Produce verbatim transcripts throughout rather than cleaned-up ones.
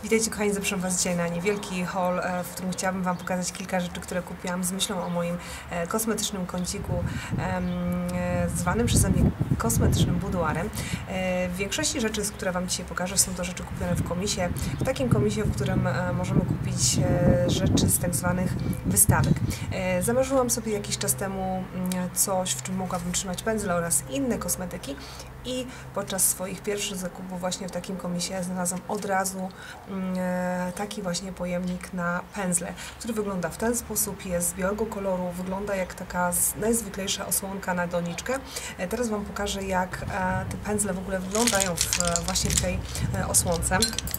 Witajcie kochani, zapraszam Was dzisiaj na niewielki haul, w którym chciałabym Wam pokazać kilka rzeczy, które kupiłam z myślą o moim kosmetycznym kąciku zwanym przeze mnie kosmetycznym buduarem. W większości rzeczy, które Wam dzisiaj pokażę, są to rzeczy kupione w komisie, w takim komisie, w którym możemy kupić rzeczy z tak zwanych wystawek. Zamarzyłam sobie jakiś czas temu coś, w czym mogłabym trzymać pędzle oraz inne kosmetyki i podczas swoich pierwszych zakupów właśnie w takim komisie znalazłam od razu taki właśnie pojemnik na pędzle, który wygląda w ten sposób, jest z białego koloru, wygląda jak taka najzwyklejsza osłonka na doniczkę. Teraz Wam pokażę, jak te pędzle w ogóle wyglądają w, właśnie w tej osłonce.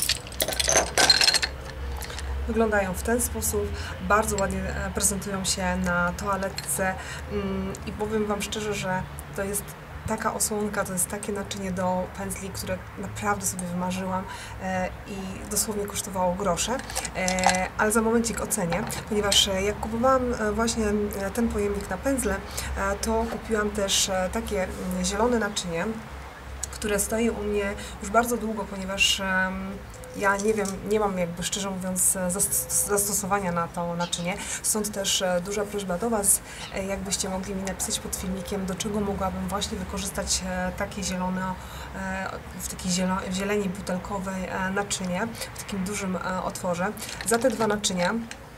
Wyglądają w ten sposób, bardzo ładnie prezentują się na toaletce i powiem Wam szczerze, że to jest taka osłonka, to jest takie naczynie do pędzli, które naprawdę sobie wymarzyłam e, i dosłownie kosztowało grosze, e, ale za momencik ocenię, ponieważ jak kupowałam właśnie ten pojemnik na pędzle, e, to kupiłam też takie zielone naczynie, które stoi u mnie już bardzo długo, ponieważ e, ja nie wiem, nie mam jakby szczerze mówiąc zastosowania na to naczynie, stąd też duża prośba do Was, jakbyście mogli mi napisać pod filmikiem, do czego mogłabym właśnie wykorzystać takie zielone, w takiej zieleni butelkowej naczynie, w takim dużym otworze. Za te dwa naczynia,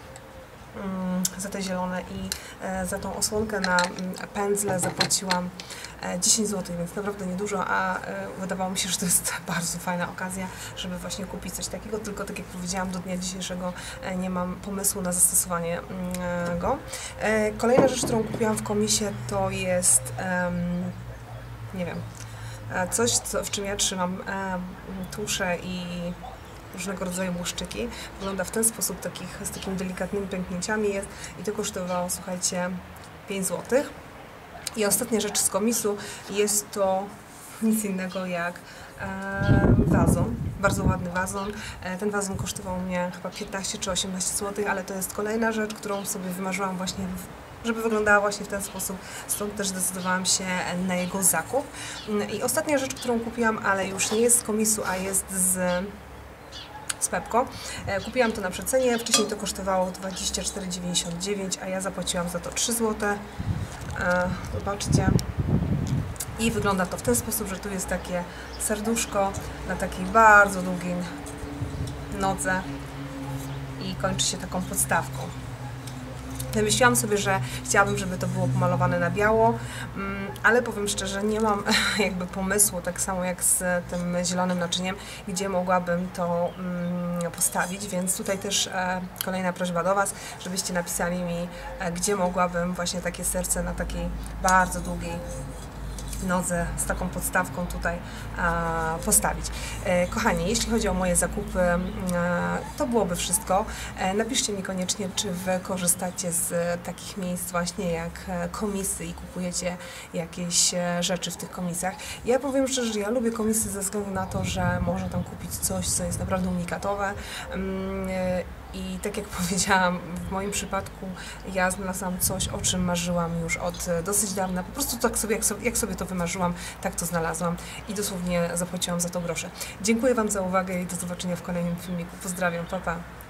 za te zielone i za tą osłonkę na pędzle zapłaciłam dziesięć złotych, więc naprawdę niedużo, a wydawało mi się, że to jest bardzo fajna okazja, żeby właśnie kupić coś takiego, tylko tak jak powiedziałam, do dnia dzisiejszego nie mam pomysłu na zastosowanie go. Kolejna rzecz, którą kupiłam w komisie, to jest, nie wiem, coś, co, w czym ja trzymam tusze i różnego rodzaju błyszczyki. Wygląda w ten sposób, takich, z takimi delikatnymi pęknięciami jest i to kosztowało, słuchajcie, pięć złotych. I ostatnia rzecz z komisu jest to nic innego jak e, wazon, bardzo ładny wazon. E, ten wazon kosztował mnie chyba piętnaście czy osiemnaście złotych, ale to jest kolejna rzecz, którą sobie wymarzyłam właśnie, żeby wyglądała właśnie w ten sposób, stąd też zdecydowałam się na jego zakup. I ostatnia rzecz, którą kupiłam, ale już nie jest z komisu, a jest z z Pepco. Kupiłam to na przecenie, wcześniej to kosztowało dwadzieścia cztery dziewięćdziesiąt dziewięć, a ja zapłaciłam za to trzy złote. Zobaczcie. I wygląda to w ten sposób, że tu jest takie serduszko na takiej bardzo długiej nodze i kończy się taką podstawką. Wymyśliłam sobie, że chciałabym, żeby to było pomalowane na biało, ale powiem szczerze, nie mam jakby pomysłu, tak samo jak z tym zielonym naczyniem, gdzie mogłabym to postawić, więc tutaj też kolejna prośba do Was, żebyście napisali mi, gdzie mogłabym właśnie takie serce na takiej bardzo długiej nodze z taką podstawką tutaj a, postawić. E, kochani, jeśli chodzi o moje zakupy, e, to byłoby wszystko. E, napiszcie mi koniecznie, czy Wy korzystacie z takich miejsc właśnie jak komisy i kupujecie jakieś rzeczy w tych komisach. Ja powiem szczerze, że ja lubię komisy ze względu na to, że można tam kupić coś, co jest naprawdę unikatowe. E, I tak jak powiedziałam, w moim przypadku ja znalazłam coś, o czym marzyłam już od dosyć dawna. Po prostu tak sobie, jak sobie, jak sobie to wymarzyłam, tak to znalazłam i dosłownie zapłaciłam za to grosze. Dziękuję Wam za uwagę i do zobaczenia w kolejnym filmiku. Pozdrawiam, pa pa!